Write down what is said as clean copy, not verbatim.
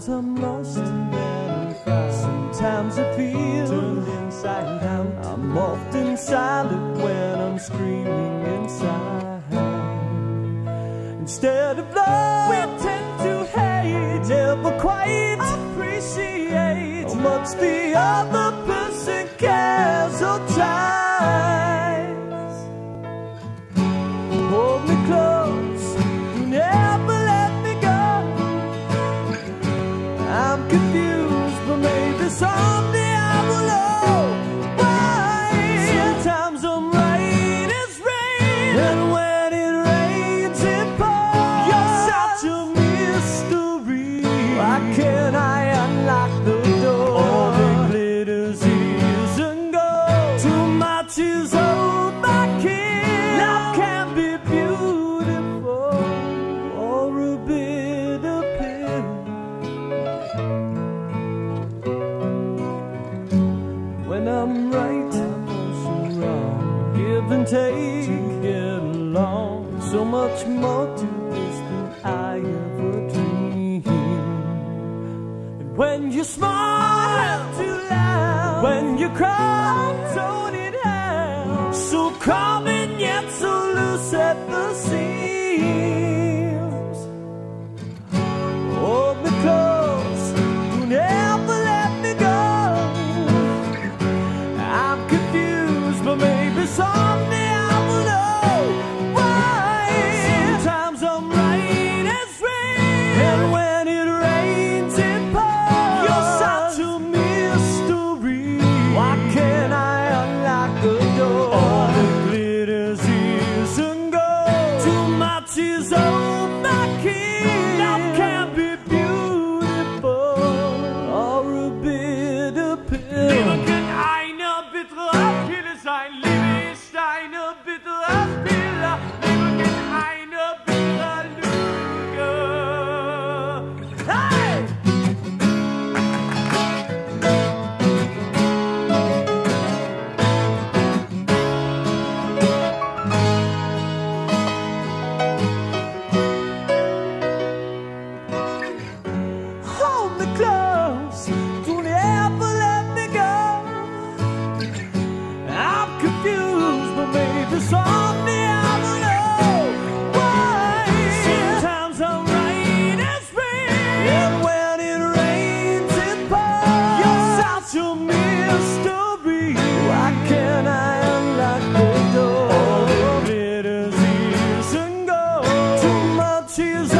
Sometimes I'm lost and then I'm found. Sometimes I feel turned inside out. I'm often silent when I'm screaming inside. Instead of love, we tend to hate. Never quite appreciate how much the other person cares or tries. Hold me close, you never let me go. I'm confused, but maybe someday I will know why. Sometimes I'm right as rain, and when it rains it pours. You're such a mystery. Why can't I unlock the door? All that glitters is and gold. Too much is hold my key. Love can be beautiful or a bitter pill. When I'm right, I'm also wrong. Give and take to get along. So much more to this than I ever dreamed. And when you smile too loud, when you cry, tone it out. So calm and yet so loose at the seams. Hold me close, you never let me go. I'm confused, but maybe someday I will know why. Sometimes I'm right as rain, and when it rains it pours. You're such a mystery. Why can't I unlock the door? All that glitters is and gold. Too much is on my key. Love can be beautiful or a bitter pill. Liebe kann eine bittere Pille sein. Liebe ist eine bittere Pille. Liebe kann eine bittere Lüge. Hey! Hold me close, don't ever let me go. I'm confused, but maybe someday I will know why. Sometimes I'm right as rain, and when it rains it pours. You're such a mystery. Why can't I unlock the door? All that glitters is and gold. Too much is